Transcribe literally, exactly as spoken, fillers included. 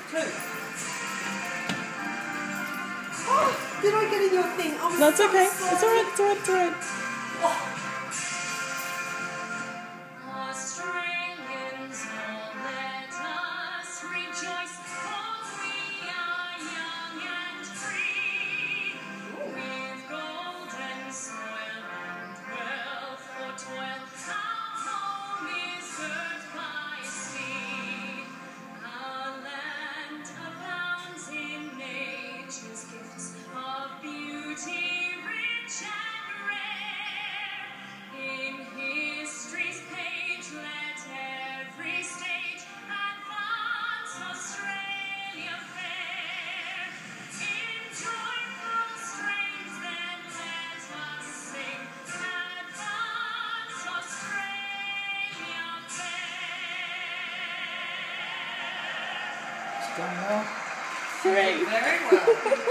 Clue. Oh, did I get in your thing? Oh, No, it's so okay. sorry. It's alright, it's alright, it's alright. Oh. Australians, all let us rejoice, for we are young and free. With golden soil and wealth for toil, our home is girt by sea. Our land abounds in nature's gifts of beauty, rich and rare. In history's page, let every stage advance Australia fair. In joyful strains, then let us sing, advance Australia fair. Three. Very well.